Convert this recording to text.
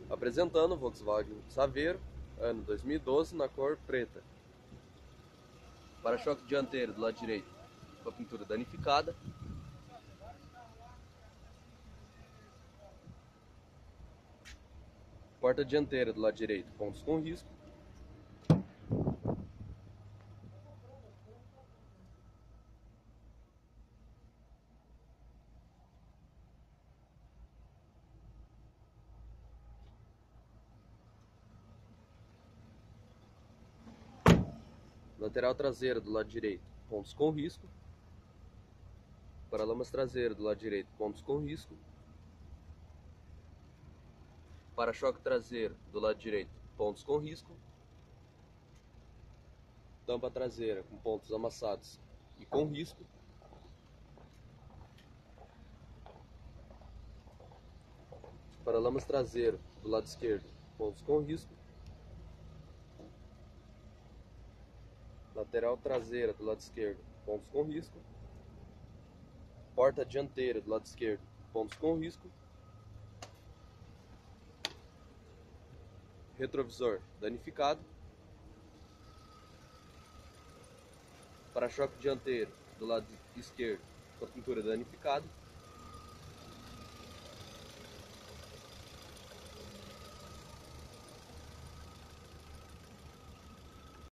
Apresentando o Volkswagen Saveiro, ano 2012, na cor preta. Para-choque dianteiro do lado direito com a pintura danificada. Porta dianteira do lado direito, pontos com risco. Lateral traseira do lado direito, pontos com risco. Paralamas traseiro do lado direito, pontos com risco. Para-choque traseiro do lado direito, pontos com risco. Tampa traseira com pontos amassados e com risco. Paralamas traseiro do lado esquerdo, pontos com risco. Lateral traseira do lado esquerdo, pontos com risco. Porta dianteira do lado esquerdo, pontos com risco. Retrovisor danificado. Para-choque dianteiro do lado esquerdo com a pintura danificada.